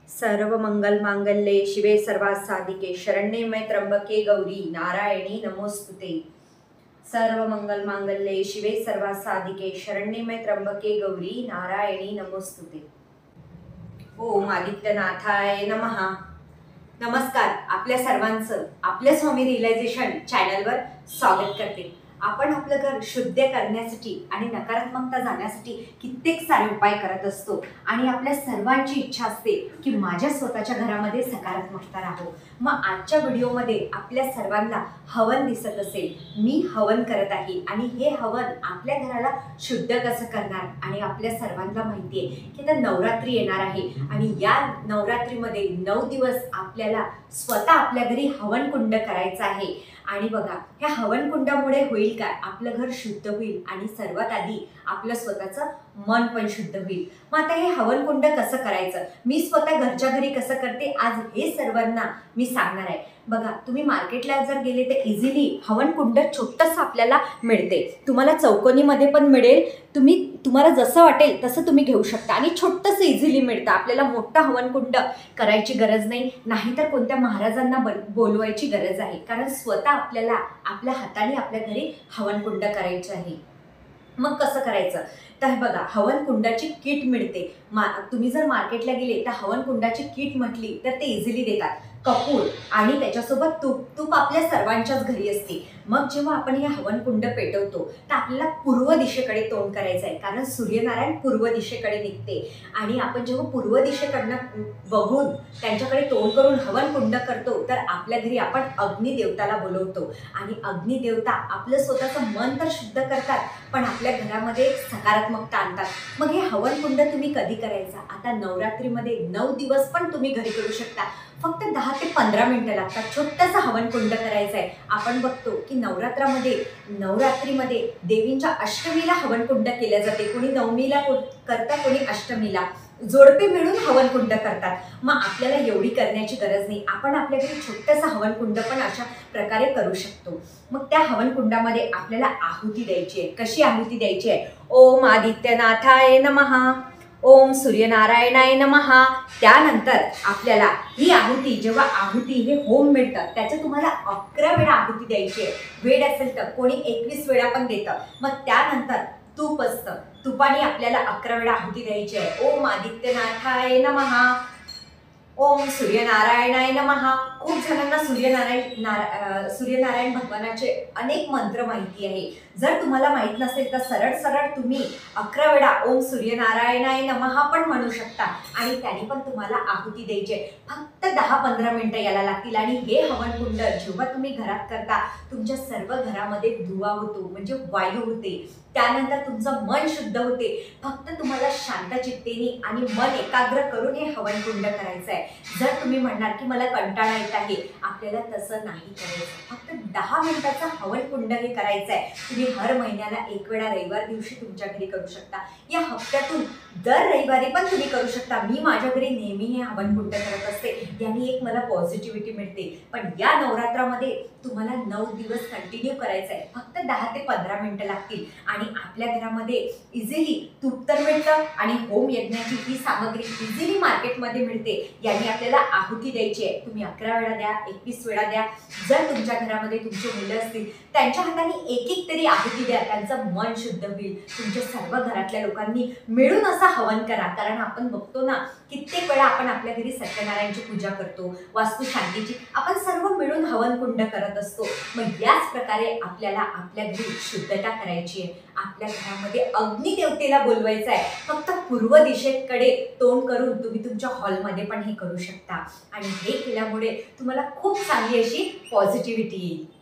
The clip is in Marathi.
सर्व मंगल मांगल्ये शिवे सर्वार्थ साधिके शरण्ये त्र्यंबके गौरी नारायणी नमोस्तुते। सर्व मंगल मांगल्ये शिवे सर्वार्थ साधिके शरण्ये त्र्यंबके गौरी नारायणी नमोस्तुते। ओम आदित्यनाथाय नमः। नमस्कार, आपल्या सर्वांचं आपल्या स्वामी रिअलायझेशन चॅनलवर स्वागत करते। आपण आपलं घर शुद्ध करण्यासाठी आणि नकारात्मकता जाण्यासाठी कित्येक सारे उपाय करत असतो आणि आपल्या सर्वांची इच्छा असते की माझ्या स्वतःच्या घरामध्ये सकारात्मकता राहो। मग आजच्या व्हिडिओमध्ये आपल्या सर्वांना हवन दिसत असेल, मी हवन करत आहे आणि हे हवन आपल्या घराला शुद्ध कसं करणार। आणि आपल्या सर्वांना माहिती आहे की आता नवरात्री येणार आहे आणि या नवरात्रीमध्ये 9 दिवस आपल्याला स्वतः आपल्या घरी हवन कुंड करायचं आहे। आणि बघा, ह्या हवन कुंडामुळे होईल काय, आपलं घर शुद्ध होईल आणि सर्वात आधी आपलं स्वतःचं मन पण शुद्ध होईल। मग आता हे हवन कुंड कसं करायचं, मी स्वतः घरच्या घरी कसं करते आज हे सर्वांना मी सांगणार आहे। बघा, तुम्ही मार्केटला जर गेले तर इझिली हवन कुंड छोटंसं आपल्याला मिळते। तुम्हाला चौकोनीमध्ये पण मिळेल, तुम्हाला जसं वाटेल तसं तुम्ही घेऊ शकता आणि छोटंसं इझिली मिळतं। आपल्याला मोठं हवन कुंड करायची गरज नाही, नाहीतर कोणत्या महाराजांना बोलवायची गरज आहे, कारण स्वतः आपल्याला आपल्या हाताने आपल्या घरी हवन कुंड करायचं आहे। मग कसं करायचं तर बघा, हवन कुंडाची किट मिळते। तुम्ही जर मार्केटला गेले तर हवन कुंडाची किट म्हटली तर ते इझिली देतात। कपूर आणि त्याच्यासोबत तूप आपल्या सर्वांच्याच घरी असते। मग जेव्हा आपण हे हवन कुंड पेटवतो तर आपल्याला पूर्व दिशेकडे तोंड करायचं आहे, कारण सूर्यनारायण पूर्व दिशेकडे निघते आणि आपण जेव्हा पूर्व दिशेकडनं बघून त्यांच्याकडे तोंड करून हवन कुंड करतो तर आपल्या घरी आपण अग्निदेवताला बोलवतो आणि अग्निदेवता आपलं स्वतःचं मन तर शुद्ध करतात पण आपल्या घरामध्ये सकारात्मकता आणतात। मग हे हवन कुंड तुम्ही कधी करायचा, आता नवरात्रीमध्ये 9 दिवस पण तुम्ही घरी करू शकता। फक्त 10 ते 15 मिनिटं लागतात। छोटंसं हवन कुंड करायचं आहे। आपण बघतो की नवरात्रीमध्ये देवींच्या अष्टमीला हवन कुंड केले जाते, कोणी नवमीला करतात, कोणी अष्टमीला, जोडपे मिळून हवन कुंड करतात। मग आपल्याला एवढी करण्याची गरज नाही, आपण आपल्या घरी छोटंसं हवन कुंड पण अशा प्रकारे करू शकतो। मग त्या हवन कुंडामध्ये आपल्याला आहुती द्यायची आहे। कशी आहुती द्यायची आहे, ओम आदित्यनाथाय नमः, ओम सूर्यनारायणाय नमः। त्यानंतर आपल्याला ही आहुती, जेव्हा आहुती हे होम मिळतं त्याचं तुम्हाला 11 वेळा आहुती द्यायची आहे। वेळ असेल तर कोणी 21 वेळा पण देतं। मग त्यानंतर तूप असतं, तुपाने आपल्याला 11 वेळा आहुती द्यायची आहे। ओम आदित्यनाथाय नमः, ओम सूर्यनारायणाय नमः। खूप जणांना सूर्यनारायण भगवानाचे अनेक मंत्र माहिती आहे। जर तुम्हाला माहित नसेल तर सरळ तुम्ही 11 वेळा ओम सूर्यनारायणाय नमः पण म्हणू शकता आणि त्याने पण तुम्हाला आहुती द्यायची आहे। फक्त 10-15 मिनिटं याला लागतील आणि हे हवन कुंड जेव्हा तुम्ही घरात करता तुमच्या सर्व घरामध्ये धुवा होतो, म्हणजे वायू होते, त्यानंतर तुमचं मन शुद्ध होते। फक्त तुम्हाला शांत चित्तेने आणि मन एकाग्र करून हे हवन कुंड करायचं आहे। जर तुम्ही म्हणणार की मला कंटाळा येत आहे, आपल्याला तसं नाही करायचं। फक्त 10 मिनिटाचा हवन कुंड हे करायचं आहे। तुम्ही हर महिन्याला 1 वेळा रविवार दिवशी तुमच्या घरी करू शकता, या हप्त्यातून दर रविवारी पण तुम्ही करू शकता। मी माझ्या घरी नेहमी हे हवन कुंड करत असते, याने एक मला पॉझिटिव्हिटी मिळते। पण या नवरात्रामध्ये तुम्हाला 9 दिवस कंटिन्यू करायचं आहे। फक्त 10 ते 15 मिनिटं लागतील आणि आपल्या घरामध्ये इझिली तूप तर मिळतं आणि होम यज्ञाची ही सामग्री इझिली मार्केटमध्ये मिळते। याने आपल्याला आहुती द्यायची आहे। तुम्ही 11 वेळा द्या, 21 वेळा द्या। जर तुमच्या घरामध्ये तुमचे मुलं असतील त्यांच्या हाताने एक तरी आहुती द्या, त्यांचं मन शुद्ध होईल। तुमच्या सर्व घरातल्या लोकांनी मिळून असं हवन करा, कारण आपण बघतो ना कित्येक वेळा आपण आपल्या घरी सत्यनारायणची पूजा करतो, वास्तू शांतीची, आपण सर्व मिळून हवन कुंड करत असतो। मग याच प्रकारे आपल्याला आपल्या घरी शुद्धता करायची आहे। आपल्या घरामध्ये अग्निदेवतेला बोलवायचं आहे। फक्त पूर्व दिशेकडे तोंड करून तुम्ही तुमच्या हॉलमध्ये पण हे करू शकता आणि हे केल्यामुळे तुम्हाला खूप चांगली अशी पॉझिटिव्हिटी येईल।